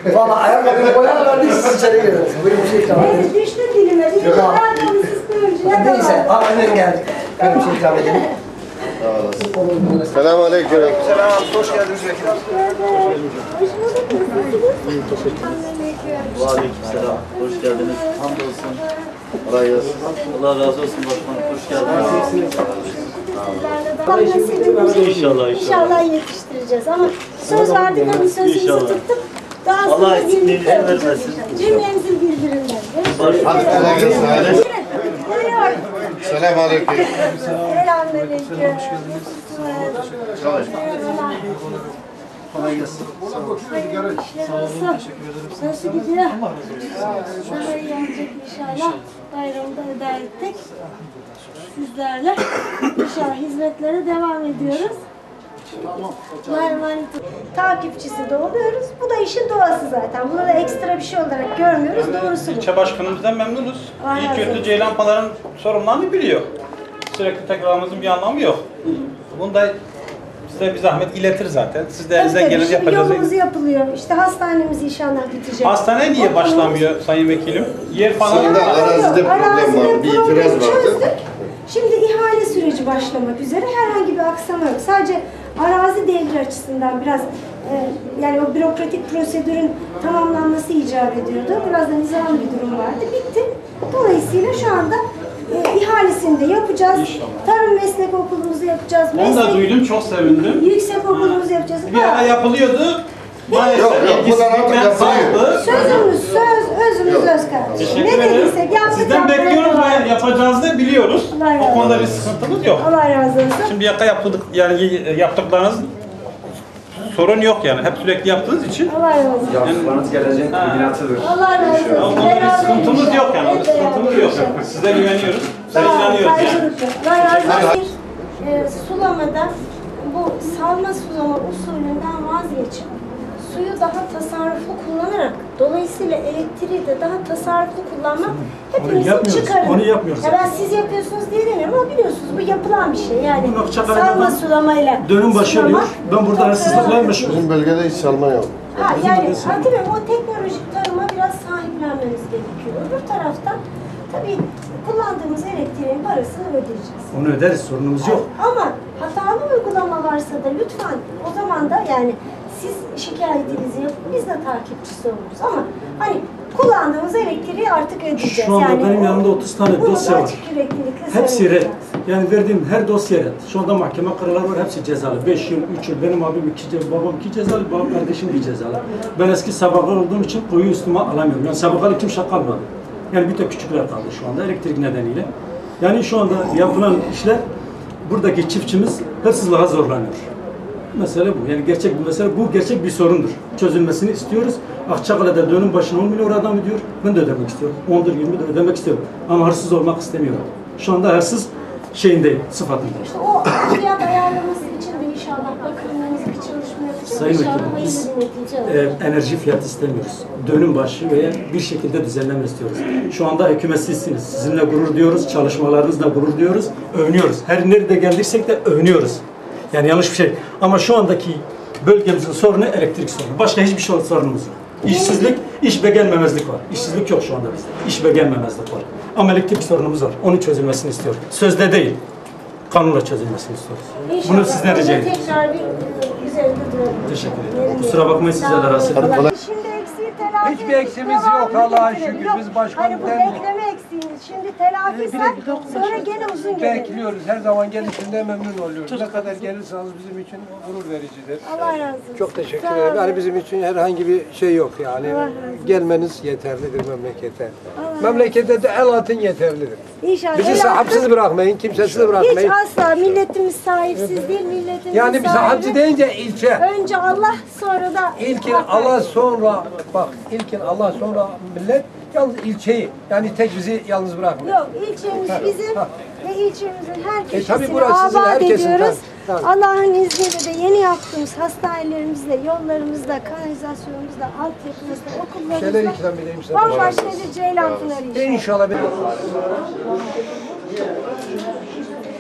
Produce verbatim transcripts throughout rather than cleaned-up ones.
Valla ayakkabıyı koyarlardı siz içeri giriyorsunuz. Böyle bir şey ikram edelim. Evet, düştü dilime. Dilime ayakkabı sistemci. Neyse, aynen geldik. Böyle bir şey ikram edelim. Selamun aleyküm. Selam, hoş geldiniz vekilim. Hoş bulduk. Aleykümselam. Hoş geldiniz. Hamdolsun. Kolay gelsin. Allah razı olsun başkanım. Hoş geldiniz. Allah nasip edecek. İnşallah, inşallah. İnşallah yetiştireceğiz ama söz verdik hani sözümüzü İnşallah. tuttuk. Daha Allah sonra eksikliğini birlikte yapacağız vermesin. inşallah. Cümlemizin birbirinden. Hadi kolay gelsin. Geliyor. Selamun aleyküm. Selamünaleyküm. Kolay gelsin. Nasıl gidiyor? Daha iyi olacak inşallah. Bayramda eda ettik. Sizlerle inşallah hizmetlere devam ediyoruz. Merhamet takipçisi de oluyoruz. Bu da işin doğası zaten. Bunu da ekstra bir şey olarak görmüyoruz. Doğrusu bu. İlçe başkanımızdan memnunuz. Aynen. İyi kötü Ceylan Pınar'ın sorunlarını biliyor. Sürekli tekrarımızın bir anlamı yok. Bunu da size bir zahmet iletir zaten. Siz de elinizden Tabii geleni tabii, şimdi yapacağız. yolumuz yapılıyor. İşte hastanemiz inşallah bitecek. Hastane niye başlamıyor Sayın Vekilim? Yer falan Aslında arazide problem var, bir itiraz vardı. Şimdi ihale süreci başlamak üzere herhangi bir aksama yok. Sadece arazi devri açısından biraz e, yani o bürokratik prosedürün tamamlanması icap ediyordu. Biraz da nizami bir durum vardı. Bitti. Dolayısıyla şu anda e, ihalesini de yapacağız. İnşallah. Tarım meslek okulumuzu yapacağız. Onu da Meslek- duydum, çok sevindim. Yüksek okulumuzu yapacağız. Bir ara yapılıyordu. Maalesef Yok, yok, bunlar artık ilgisizlikten yapılıyor. sarktı. Sözümüz söz, özümüz Yok. öz kardeşim. Teşekkür Ne ederim. dediysek yaptık. Sizden yapmaya bekliyoruz devam. ve yapacağınızı da biliyoruz. Allah razı O konuda bir olsun. sıkıntımız yok. Allah razı olsun. Şimdi yaka yaptık, yani yaptıklarınız sorun yok yani. Hep sürekli yaptığınız için. Allah razı olsun. Yaptıklarınız gelecek kombinatıdır. Allah razı O olsun. konuda bir Beraber sıkıntımız yok yani. hep beraber Sıkıntımız yok. inşallah. Size güveniyoruz. Size Sağ olun, inanıyoruz yani. karşılıklı. Allah razı olsun. E, sulamada bu salma sulama usulünden vazgeçip suyu daha tasarruflu kullanarak, dolayısıyla elektriği de daha tasarruflu kullanmak hepimizin yapmıyoruz, çıkarı. onu yapmıyoruz. Ya ben siz yapıyorsunuz diye demiyorum ama biliyorsunuz bu yapılan bir şey. Yani Bunu Akçakale'de salma ben sulamayla dönüm başı sulama oluyor. Ben burada çok hırsızlıkla önemli. meşgulüm. Bizim bölgede hiç salma yok. Ha yani tabii o teknolojik tarıma biraz sahiplenmemiz gerekiyor. Öbür taraftan tabii kullandığımız elektriğin parasını ödeyeceğiz. Onu öderiz, sorunumuz yok. Ama hatalı uygulama varsa da lütfen o zaman da yani siz şikayetinizi yapın, biz de takipçisi oluruz. Ama hani kullandığımız elektriği artık ödeyeceğiz. Şu anda yani benim o- yanımda otuz tane bunu dosya da var. açık yüreklilikle Hepsi red. söyleyeceğiz. Yani verdiğim her dosya red. Şu anda mahkeme kararları var, hepsi cezalı. beş yıl, üç yıl. Benim abim iki cezalı, babam iki cezalı, babam kardeşim bir cezalı. Ben eski sabahlar olduğum için koyu üstüme alamıyorum. Yani sabahlar kimse kalmadı. Yani bir tek küçükler kaldı şu anda elektrik nedeniyle. Yani şu anda yapılan işler, buradaki çiftçimiz hırsızlığa zorlanıyor. Mesele bu. Yani gerçek bir mesele. Bu gerçek bir sorundur. Çözülmesini istiyoruz. Akçakale'de dönüm başına on milyon adam ödüyor. Ben de ödemek istiyorum. ondur yirmi de ödemek istiyorum. Ama hırsız olmak istemiyorum. Şu anda hırsız şeyindeyim, sıfatındayım. İşte o fiyat ayarlaması için de inşallah bakımlarınız bir çalışma yapacağız. Sayın İnşallah Vekilim, hayırlı biz bir netice alacağız. e, enerji fiyatı istemiyoruz. Dönüm başı veya bir şekilde düzenleme istiyoruz. Şu anda hükümet sizsiniz. Sizinle gurur diyoruz, çalışmalarınızla gurur diyoruz, övünüyoruz. Her nerede geldiysek de övünüyoruz. Yani yanlış bir şey. Ama şu andaki bölgemizin sorunu elektrik sorunu. Başka hiçbir şey sorunumuz yok. İşsizlik, iş beğenmemezlik var. İşsizlik yok şu anda bizde. İş beğenmemezlik var. Ama elektrik sorunumuz var. Onun çözülmesini istiyoruz. Sözde değil, kanunla çözülmesini istiyoruz. İnşallah Bunu sizden rica onu ediyoruz. tekrar bir e, üzerinde duralım. Teşekkür ederim. Kusura bakmayın, sizle de rahatsız ettim. Şimdi eksiği telafi Hiçbir eksiğimiz yok, Allah'a şükür. Yok, Biz başkan hani bu den- bekleme eksiğimiz. Şimdi telafiyse sonra gene uzun gelir. Bekliyoruz. Her zaman gelişinde memnun oluyoruz. Ne kadar gelirseniz bizim için gurur vericidir. Allah razı olsun. Çok teşekkür Sağ ederim. olun. Yani bizim için herhangi bir şey yok yani. Allah razı olsun. Gelmeniz yeterlidir memlekete. Memlekete de el atın yeterlidir. İnşallah. Bizi el sahipsiz altı- bırakmayın, kimsesiz Hiç bırakmayın. asla milletimiz sahipsiz değil, milletimiz Yani bize sahibi. hapsi deyince ilçe. Önce Allah sonra da İlkin halk. Allah sonra bak ilkin Allah sonra millet yalnız ilçeyi yani tek bizi yalnız bırakmıyor. Yok, ilçemiz bizim ve ilçemizin her E, köşesini tabii burası sizin, abat herkesin, ediyoruz. tabii, tabii. Allah'ın izniyle de yeni yaptığımız hastanelerimizle, yollarımızla, kanalizasyonumuzla, altyapımızla, Şeyler okullarımızla ikram edeyim size. bambaşka bir Ceylan Pınarı inşallah. İnşallah bir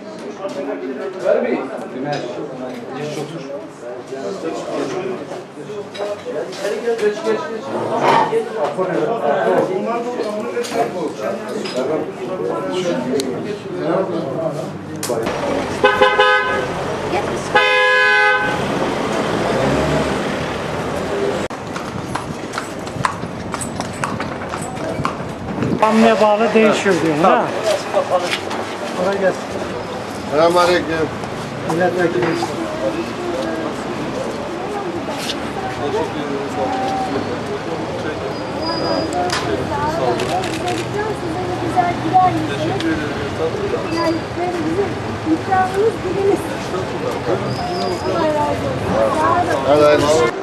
Ver bir. Güneş. Geç otur. Hamleye bağlı değişiyor diyorsun ha? Kolay gelsin. Selamünaleyküm. Milletvekili. Güzel güler yüzünüz. Yani böyle bizim ikramımız dilimiz. Allah razı olsun. Sağ olun. Hadi, hadi.